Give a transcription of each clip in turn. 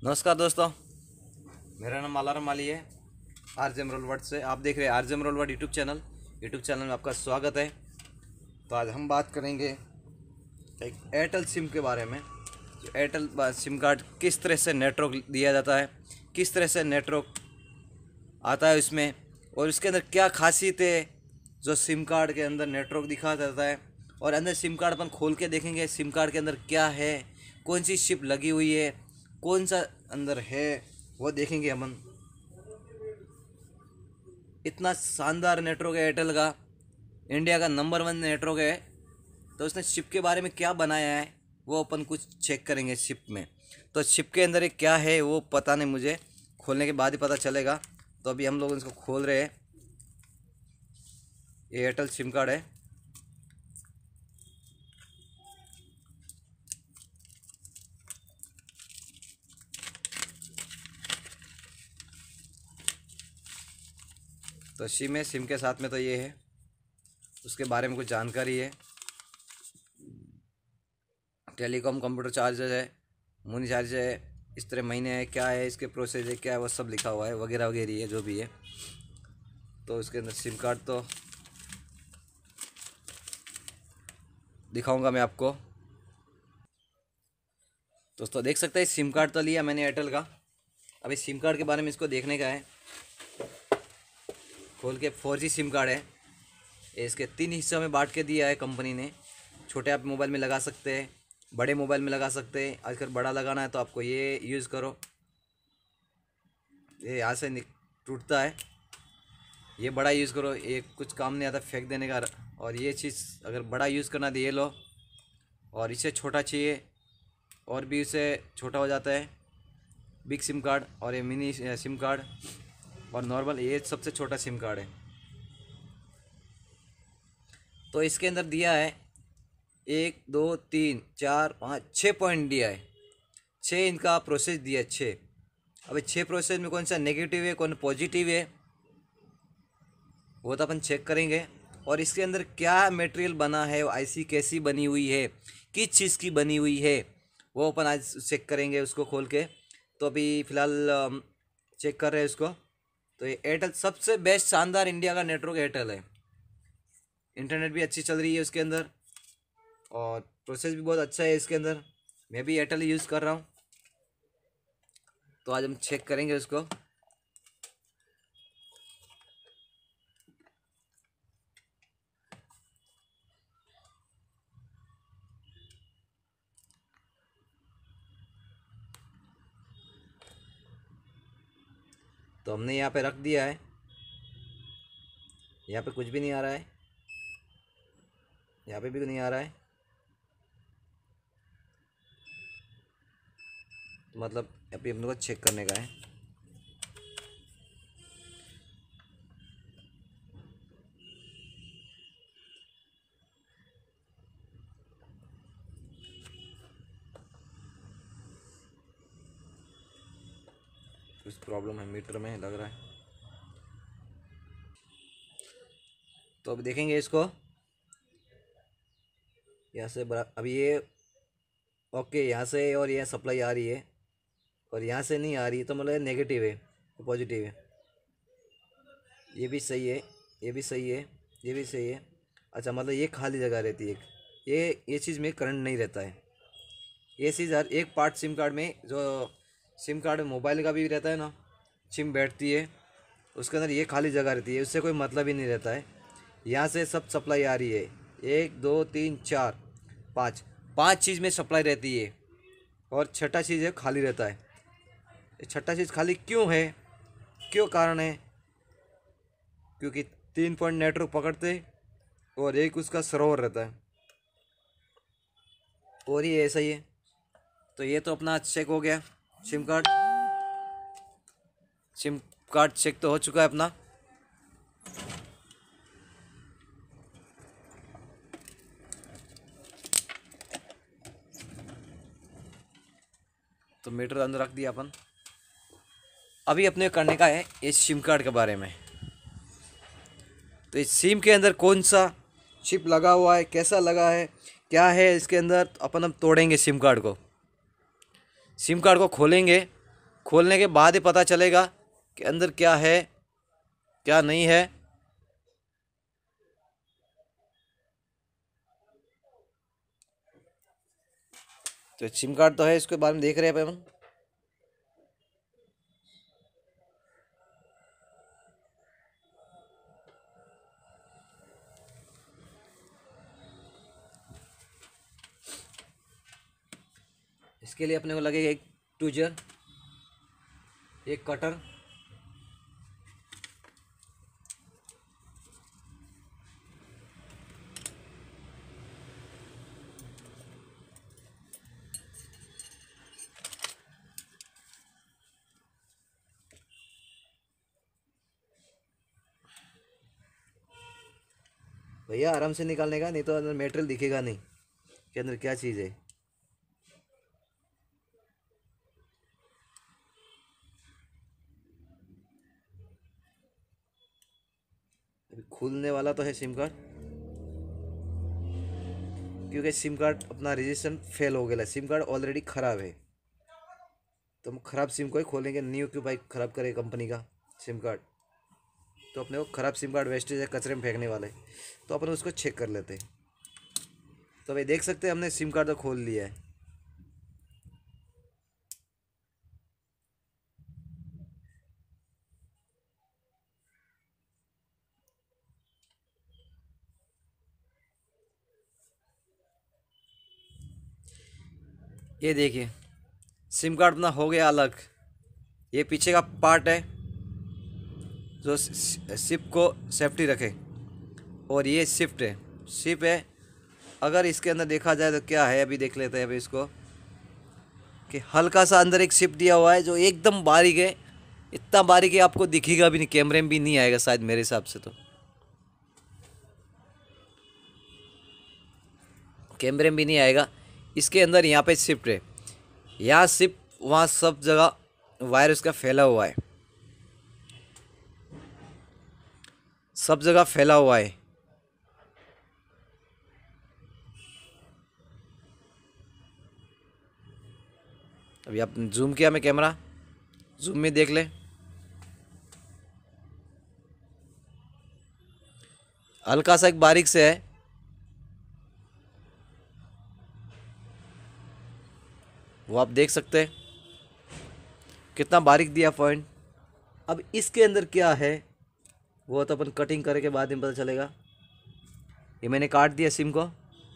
नमस्कार दोस्तों, मेरा नाम अलारम माली है। आरजेम रोलवर्ड से आप देख रहे हैं आरजेम रोलवर्ड यूट्यूब चैनल में आपका स्वागत है। तो आज हम बात करेंगे एक एयरटेल सिम के बारे में। जो एयरटेल सिम कार्ड किस तरह से नेटवर्क दिया जाता है, किस तरह से नेटवर्क आता है उसमें, और उसके अंदर क्या खासियत है जो सिम कार्ड के अंदर नेटवर्क दिखाया जाता है। और अंदर सिम कार्ड अपन खोल के देखेंगे सिम कार्ड के अंदर क्या है, कौन सी चिप लगी हुई है, कौन सा अंदर है वो देखेंगे अपन। इतना शानदार नेटवर्क है एयरटेल का, इंडिया का नंबर 1 नेटवर्क है। तो उसने चिप के बारे में क्या बनाया है वो अपन कुछ चेक करेंगे चिप में। तो चिप के अंदर एक क्या है वो पता नहीं, मुझे खोलने के बाद ही पता चलेगा। तो अभी हम लोग इसको खोल रहे हैं। ये एयरटेल सिम कार्ड है। तो सिम है, सिम के साथ में तो ये है, उसके बारे में कुछ जानकारी है। टेलीकॉम कंप्यूटर चार्जर है, मुनी चार्जर है, इस तरह महीने है, क्या है इसके प्रोसेस है, क्या है वो सब लिखा हुआ है, वगैरह वगैरह है जो भी है। तो उसके अंदर सिम कार्ड तो दिखाऊंगा मैं आपको। दोस्तों देख सकते हैं सिम कार्ड तो लिया मैंने एयरटेल का। अभी सिम कार्ड के बारे में इसको देखने का है। खोल के 4G सिम कार्ड है। इसके 3 हिस्सों में बांट के दिया है कंपनी ने। छोटे आप मोबाइल में लगा सकते हैं, बड़े मोबाइल में लगा सकते हैं। आजकल बड़ा लगाना है तो आपको ये यूज़ करो, ये यहाँ से टूटता है। ये बड़ा यूज़ करो, ये कुछ काम नहीं आता फेंक देने का। और ये चीज़ अगर बड़ा यूज़ करना तो ये लो, और इसे छोटा चाहिए और भी इसे छोटा हो जाता है। बिग सिम कार्ड और ये मिनी सिम कार्ड और नॉर्मल, ये सबसे छोटा सिम कार्ड है। तो इसके अंदर दिया है 1 2 3 4 5 6 पॉइंट दिया है। 6 इनका प्रोसेस दिया है 6। अभी 6 प्रोसेस में कौन सा नेगेटिव है कौन पॉजिटिव है वो तो अपन चेक करेंगे। और इसके अंदर क्या मटेरियल बना है, आईसी कैसी बनी हुई है, किस चीज़ की बनी हुई है, वो अपन आज चेक करेंगे उसको खोल के। तो अभी फ़िलहाल चेक कर रहे हैं उसको। तो ये एयरटेल सबसे बेस्ट शानदार इंडिया का नेटवर्क एयरटेल है। इंटरनेट भी अच्छी चल रही है उसके अंदर और प्रोसेस भी बहुत अच्छा है इसके अंदर। मैं भी एयरटेल यूज़ कर रहा हूँ। तो आज हम चेक करेंगे उसको। तो हमने यहाँ पे रख दिया है। यहाँ पे कुछ भी नहीं आ रहा है, यहाँ पे भी नहीं आ रहा है। मतलब अभी हम लोग को चेक करने का है। कुछ प्रॉब्लम है मीटर में लग रहा है। तो अब देखेंगे इसको यहाँ से अभी ये ओके, यहाँ से और यहाँ सप्लाई आ रही है और यहाँ से नहीं आ रही है, तो मतलब नेगेटिव है पॉजिटिव है। ये भी सही है, ये भी सही है, ये भी सही है। अच्छा, मतलब ये खाली जगह रहती है। ये चीज़ में करंट नहीं रहता है। ये चीज़ हर एक पार्ट सिम कार्ड में, जो सिम कार्ड मोबाइल का भी रहता है ना, सिम बैठती है उसके अंदर, ये खाली जगह रहती है, उससे कोई मतलब ही नहीं रहता है। यहाँ से सब सप्लाई आ रही है, 1 2 3 4 5 चीज़ में सप्लाई रहती है। और छठा चीज़ है खाली रहता है। ये छठा चीज़ खाली क्यों है, क्यों कारण है? क्योंकि 3 पॉइंट नेटवर्क पकड़ते और एक उसका सर्वर रहता है, और ये ऐसा ही है। तो ये तो अपना चेक हो गया। सिम कार्ड चेक तो हो चुका है अपना। तो मीटर अंदर रख दिया अपन। अभी अपने करने का है इस सिम कार्ड के बारे में। तो इस सिम के अंदर कौन सा चिप लगा हुआ है, कैसा लगा है, क्या है इसके अंदर, अपन अब तोड़ेंगे सिम कार्ड को। सिम कार्ड को खोलेंगे खोलने के बाद ही पता चलेगा कि अंदर क्या है क्या नहीं है। तो सिम कार्ड तो है, इसके बारे में देख रहे हैं अपन। इसके लिए अपने को लगेगा एक टूजर, एक कटर, भैया आराम से निकालने का, नहीं तो अंदर मटेरियल दिखेगा नहीं कि अंदर क्या चीज़ है। अभी खुलने वाला तो है सिम कार्ड, क्योंकि सिम कार्ड अपना रजिस्ट्रेशन फेल हो गया, सिम कार्ड ऑलरेडी ख़राब है। तो हम ख़राब सिम को ही खोलेंगे, न्यू क्यों भाई ख़राब करे कंपनी का सिम कार्ड। तो अपने को ख़राब सिम कार्ड वेस्टेज है, कचरे में फेंकने वाले, तो अपन उसको चेक कर लेते हैं। तो भाई देख सकते हैं हमने सिम कार्ड तो खोल लिया है। ये देखिए सिम कार्ड अपना हो गया अलग। ये पीछे का पार्ट है जो सिप को सेफ्टी रखे, और ये शिफ्ट है, शिप है। अगर इसके अंदर देखा जाए तो क्या है, अभी देख लेते हैं अभी इसको, कि हल्का सा अंदर एक शिप दिया हुआ है जो एकदम बारीक है। इतना बारीक है आपको दिखेगा भी नहीं, कैमरे में भी नहीं आएगा शायद मेरे हिसाब से, तो कैमरे में भी नहीं आएगा। इसके अंदर यहाँ पे शिफ्ट है, यहाँ शिप, वहाँ सब जगह वायर उसका फैला हुआ है, सब जगह फैला हुआ है। अभी आप जूम किया मैं कैमरा, जूम में देख ले, हल्का सा एक बारीक से है। वो आप देख सकते हैं कितना बारीक दिया पॉइंट। अब इसके अंदर क्या है वो तो अपन कटिंग करे के बाद में पता चलेगा। ये मैंने काट दिया सिम को,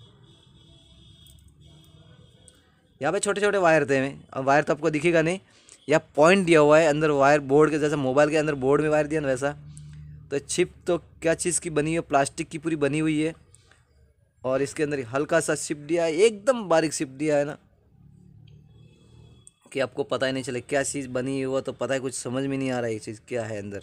यहाँ पे छोटे छोटे वायर थे, अब वायर तो आपको दिखेगा नहीं, यहाँ पॉइंट दिया हुआ है अंदर वायर, बोर्ड के जैसा मोबाइल के अंदर बोर्ड में वायर दिया ना वैसा। तो चिप तो क्या चीज़ की बनी है, प्लास्टिक की पूरी बनी हुई है, और इसके अंदर हल्का सा चिप दिया है, एकदम बारीक चिप दिया है ना, कि आपको पता ही नहीं चले क्या चीज़ बनी है। वो तो पता है, कुछ समझ में नहीं आ रहा है ये चीज़ क्या है अंदर।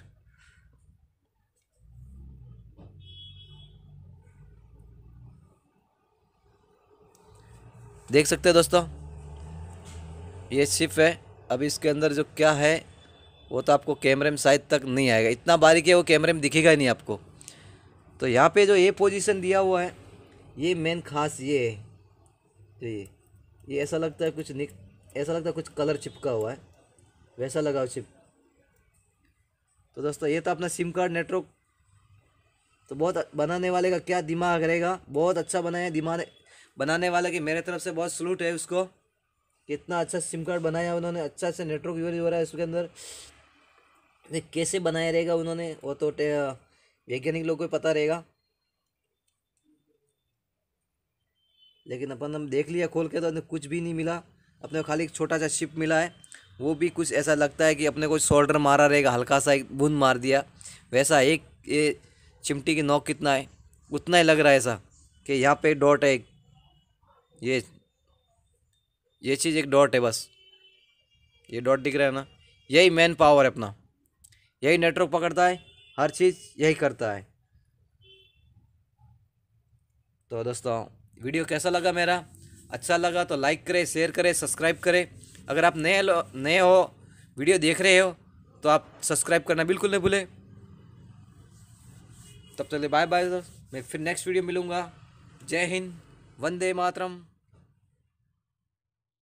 देख सकते हैं दोस्तों, ये चिप है। अब इसके अंदर जो क्या है वो तो आपको कैमरे में शायद तक नहीं आएगा, इतना बारीक है वो कैमरे में दिखेगा ही नहीं आपको। तो यहाँ पे जो ये पोजीशन दिया हुआ है, ये मेन खास ये है, जो ये ऐसा लगता है कुछ ऐसा लगता है कुछ कलर चिपका हुआ है, वैसा लगाओ चिप। तो दोस्तों ये तो अपना सिम कार्ड नेटवर्क, तो बहुत बनाने वाले का क्या दिमाग रहेगा, बहुत अच्छा बनाया दिमाग बनाने वाले की मेरे तरफ से बहुत सलूट है उसको, कितना अच्छा सिम कार्ड बनाया उन्होंने, अच्छा से नेटवर्क यूज हो रहा है उसके अंदर। ये कैसे बनाया रहेगा उन्होंने वो तो वैज्ञानिक लोग को पता रहेगा, लेकिन अपन हम देख लिया खोल के तो कुछ भी नहीं मिला अपने को, खाली एक छोटा सा शिप मिला है। वो भी कुछ ऐसा लगता है कि अपने को शोल्डर मारा रहेगा, हल्का सा एक बूंद मार दिया वैसा। एक ये चिमटी की नोक कितना है उतना ही लग रहा है ऐसा, कि यहाँ पे डॉट है एक, ये चीज़ एक डॉट है बस, ये डॉट दिख रहा है ना, यही मेन पावर है अपना, यही नेटवर्क पकड़ता है, हर चीज़ यही करता है। तो दोस्तों वीडियो कैसा लगा मेरा, अच्छा लगा तो लाइक करें, शेयर करें, सब्सक्राइब करें। अगर आप नए हो वीडियो देख रहे हो तो आप सब्सक्राइब करना बिल्कुल नहीं भूलें। तब तक बाय बाय दोस्त, मैं फिर नेक्स्ट वीडियो मिलूँगा। जय हिंद, वंदे मातरम।